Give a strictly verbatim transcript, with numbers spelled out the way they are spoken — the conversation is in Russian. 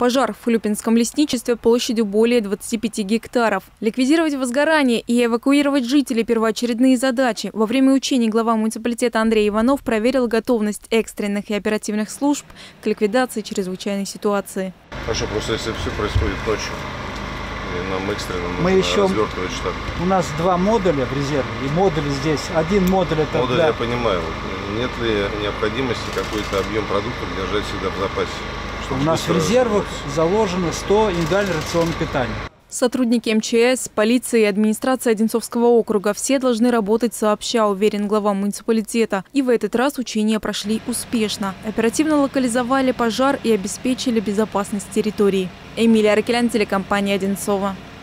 пожар в Хлюпинском лесничестве площадью более двадцати пяти гектаров. Ликвидировать возгорание и эвакуировать жителей – первоочередные задачи. Во время учений глава муниципалитета Андрей Иванов проверил готовность экстренных и оперативных служб к ликвидации чрезвычайной ситуации. Хорошо, просто если все происходит ночью, и нам экстренно нужно Мы еще развертывать штаб. У нас два модуля в резерве, и модуль здесь. Один модуль это Модуль, для... я понимаю. Нет ли необходимости какой-то объем продуктов держать всегда в запасе? У нас в резервах заложено сто индивидуальных рационов питания. Сотрудники эм че эс, полиции и администрации Одинцовского округа все должны работать сообща, уверен глава муниципалитета. И в этот раз учения прошли успешно. Оперативно локализовали пожар и обеспечили безопасность территории. Эмилия Аракелян, телекомпания Одинцова.